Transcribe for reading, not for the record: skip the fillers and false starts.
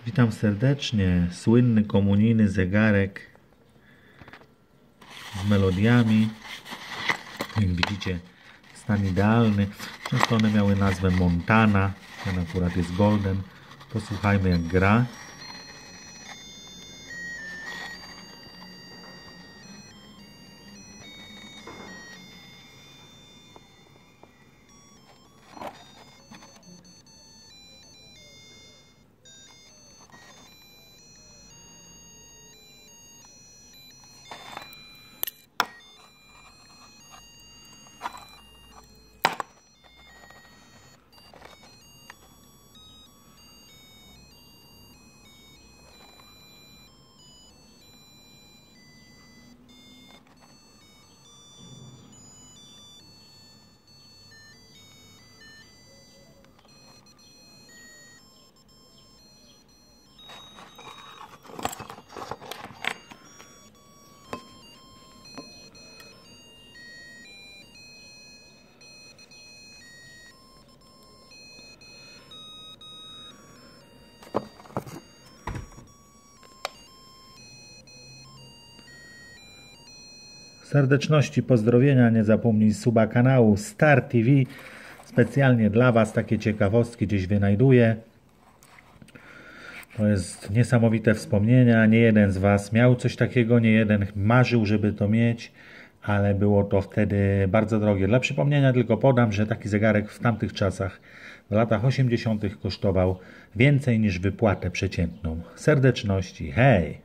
Witam serdecznie. Słynny komunijny zegarek z melodiami. Jak widzicie, stan idealny. Często one miały nazwę Montana. Ten akurat jest Golden. Posłuchajmy, jak gra. Serdeczności, pozdrowienia, nie zapomnij suba kanału Star TV. Specjalnie dla Was takie ciekawostki gdzieś wynajduję. To jest niesamowite wspomnienia. Nie jeden z Was miał coś takiego, nie jeden marzył, żeby to mieć, ale było to wtedy bardzo drogie. Dla przypomnienia tylko podam, że taki zegarek w tamtych czasach, w latach 80. kosztował więcej niż wypłatę przeciętną. Serdeczności, hej!